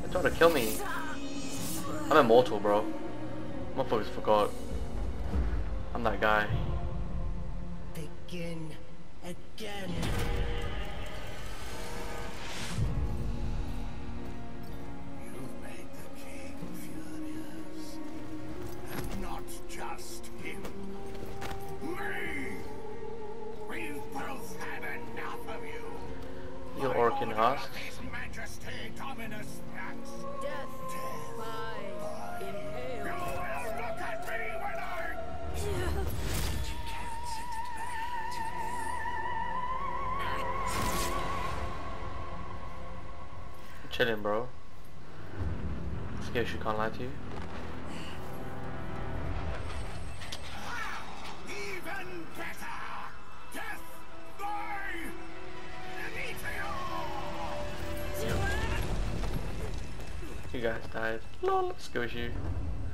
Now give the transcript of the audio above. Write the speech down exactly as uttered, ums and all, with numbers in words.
They're trying to kill me. I'm immortal, bro. Motherfuckers forgot. I'm that guy. Begin again. You've made the king furious. And not just him. Me! We've both had enough of you. You orkin husk. His Majesty Dominus Rex. Death by You impale. will look at me when I... But you can't send it back to hell. I'm chilling, bro. Scared she can't lie to you. Even better! Death by Initio! You guys died. Lol, Squishy.